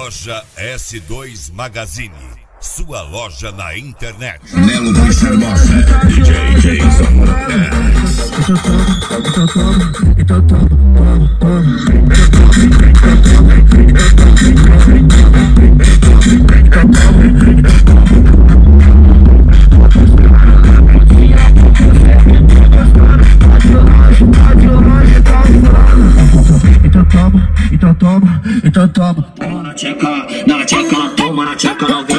Loja S2 Magazine, sua loja na internet. Nelo Luiz Hermosa, DJ Jason. Então toma, toma na tcheca, toma na tcheca,